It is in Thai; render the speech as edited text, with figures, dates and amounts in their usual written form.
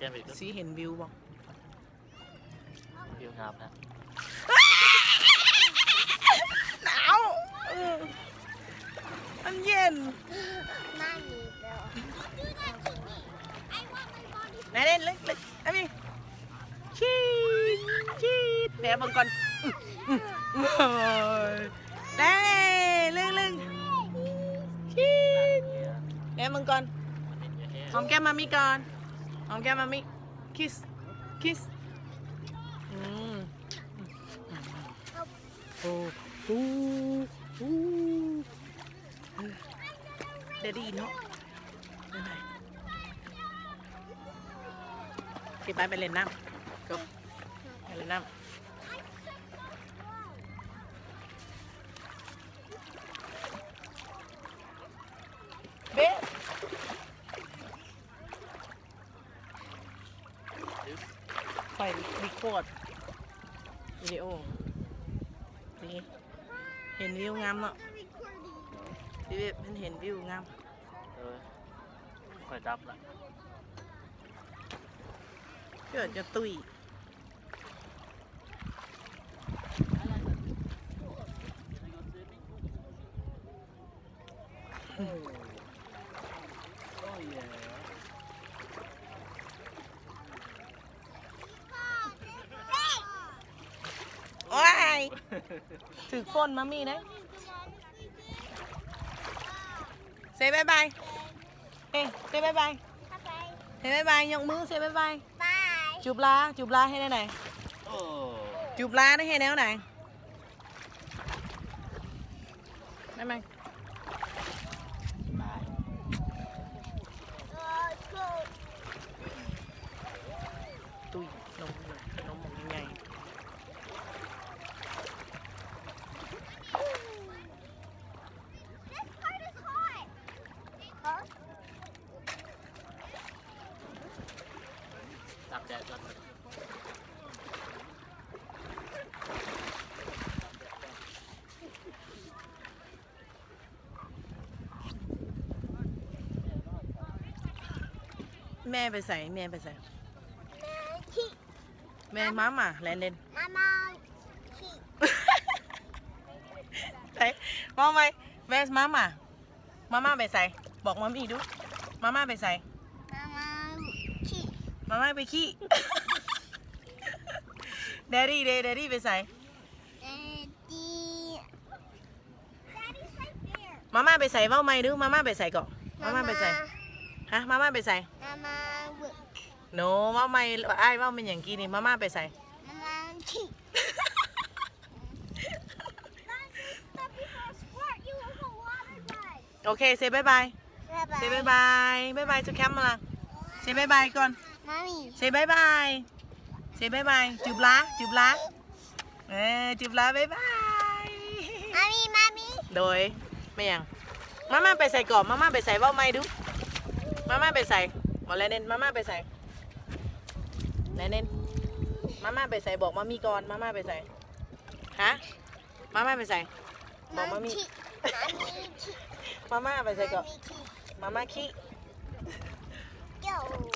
สีเห็นวิวบ้างวิวงามนะหนาวมันเย็นไหนเล่นเล็กๆไอ้พี่ชีดเดี๋ยวบังก่อนได้ลึงชีดเดี๋ยวบังก่อนหอมแก้มมามิก่อนหอมแก้มมามิคิสโอ้เดดี้เนาะพี่ไปเล่นน้ำก็ไปเล่นน้ำเบ๊ไปรีคอร์ดวิดีโอนี่เห็นวิวงามเนาะพี่เบ๊เห็นวิวงามคอยจับละเกิดจะตุยว้ายถือฝนมามีนะเซบายบายเฮ้เซบายบายเซบายบายยกมือเซบายบายจูบลาให้ได้ไหนจูบลาได้ให้แนวไหนได้ไหมตุยนมหมกยังไงตับแดดก่อนแม่ไปใส่แม่มาเล่นใส่มองไปแม่มาไปใส่บอกมามีดูมาไปใส่มาไปขี้เดดี้ไปใส่มาไปใส่เว้าไม่ดูมาไปใส่ก่อนมาไปใส่ฮะมาไปใส่โน้ว่าไม่ไอ้ว่าเป็นอย่างกี้นี่มาไปใส่โอเคเซบายบายเซบายบายจะแคมป์มาละเซบายบายก่อนเซบายบายจูบลาจูบลาบายบายมามีโดยไม่ยังมาไปใส่ก่อนมาไปใส่ว่าไม่ดูมาไปใส่บอกแล้วเน้นมาไปใส่แล้วเน้นมาไปใส่บอกมามีก่อนมาไปใส่ฮะมาไปใส่บอกมามีมาไปใส่ก่อนมาขี้